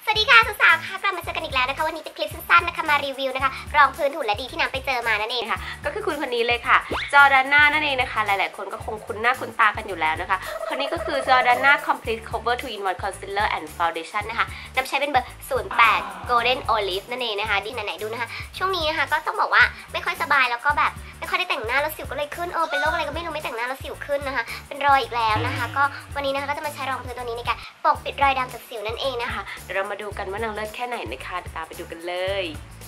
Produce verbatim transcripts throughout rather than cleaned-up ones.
สวัสดีค่ะสาวๆค่ะกลับมาเจอกันอีกแล้วนะคะวันนี้เป็นคลิปสั้นๆนะคะมารีวิวนะคะรองพื้นถูและดีที่น้ำไปเจอมานั่นเองค่ะก็คือคุณคนนี้เลยค่ะจอร์แดนน่านั่นเองนะคะหลายๆคนก็คงคุ้นหน้าคุ้นตากันอยู่แล้วนะคะคนนี้ก็คือจอร์แดนน่า Complete Cover ทู in วัน Concealer and Foundation นะคะน้ำใช้เป็นเบอร์ ศูนย์ แปด Golden Olive นั่นเองนะคะดีไหนๆดูนะคะช่วงนี้นะคะก็ต้องบอกว่าไม่ค่อยสบายแล้วก็แบบไม่ค่อยได้แต่งหน้าแล้วสิวก็เลยขึ้นเออเป็นโรคอะไรก็ไม่รู้ไม่แต่งหน้าแล้วสิวขึ้นนะคะเป็นรอยอีกแล้วนะคะก็วันนี้นะคะก็จะมาใช้รองพื้นตัวนี้ในการปกปิดรอยดำจากสิวนั่นเองนะคะเดี๋ยวเรามาดูกันว่านางเลิศแค่ไหนนะคะเดี๋ยวตามไปดูกันเลย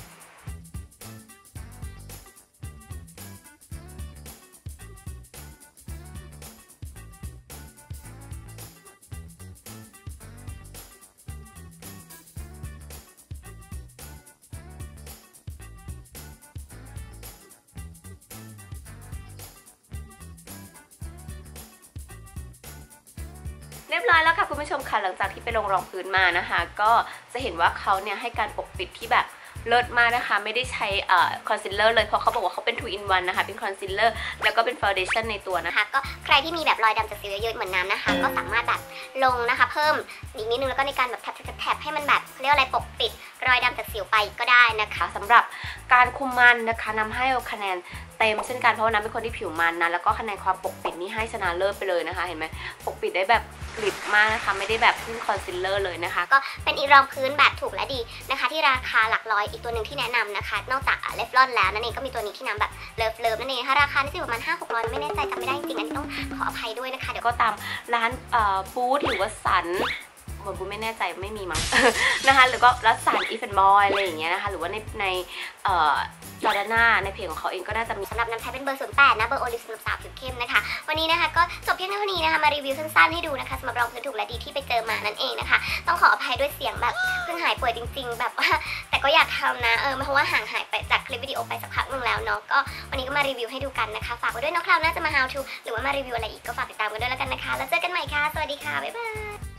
เรียบร้อยแล้วค่ะคุณผู้ชมค่ะหลังจากที่ไปลงรองพื้นมานะคะก็จะเห็นว่าเขาเนี่ยให้การปกปิดที่แบบเลิศมากนะคะไม่ได้ใช้เอ่อคอนซีลเลอร์เลยเพราะเขาบอกว่าเขาเป็น ทู in วัน นะคะเป็นคอนซีลเลอร์แล้วก็เป็นฟาวเดชั่นในตัวนะคะก็ใครที่มีแบบรอยดำจากสิวเยอะๆเหมือนน้ำนะคะก็สามารถแบบลงนะคะเพิ่มอีกนิดนึงแล้วก็ในการแบบแทบๆให้มันแบบเรียกอะไรปกปิดรอยดำจากสิวไปก็ได้นะคะสำหรับการคุมมันนะคะนำให้คะแนนเต็มเช่นกันเพราะว่าน้ำเป็นคนที่ผิวมันนะแล้วก็คะแนนความปกปิดนี่ให้ชนะเลิศไปเลยนะคะเห็นไหมปกปิดได้แบบกริบมากนะคะไม่ได้แบบพึ่งคอนซีลเลอร์เลยนะคะก็เป็นอีรองพื้นแบบถูกและดีนะคะที่ราคาหลักร้อยอีกตัวหนึ่งที่แนะนำนะคะนอกจากเลฟลอนแล้วนั่นเองก็มีตัวนี้ที่น้ำแบบเลิฟเลิฟนั่นเองค่ะราคาที่ประมาณห้าหกร้อยไม่แน่ใจจำไม่ได้จริงๆอันนี้ต้องขออภัยด้วยนะคะเดี๋ยวก็ตามร้านฟู้ดหรือว่าสันเหมือนกูไม่แน่ใจไม่มีมั้ง นะคะหรือก็รัสสันอีฟแอนด์บอยอะไรอย่างเงี้ยนะคะหรือว่าในในจอร์แดนน่าในเพจของเขาเองก็น่าจะมีสำหรับน้ำใช้เป็นเบอร์ ศูนย์ แปด นะเบอร์โอลิฟสำหรับสาวผิวเข้มนะคะวันนี้นะคะก็จบเพียงเท่านี้นะคะมารีวิวสั้นๆให้ดูนะคะสำหรับรองพื้นถูกและดีที่ไปเจอมานั่นเองนะคะต้องขออภัยด้วยเสียงแบบเพิ่งหายป่วยจริงๆแบบว่าแต่ก็อยากทำนะเออเพราะว่าห่างหายไปจากคลิปวิดีโอไปสักพักหนึ่งแล้วเนาะก็วันนี้ก็มารีวิวให้ดูกันนะคะฝากไว้ด้วยเนาะคราวหน้าจะมา how to หรือว่ามารีวิวอะไรอีกก็ฝากติดตามกันด้วยแล้วกันนะคะแล้วเจอกันใหม่ค่ะสวัสดีค่ะบ๊ายบาย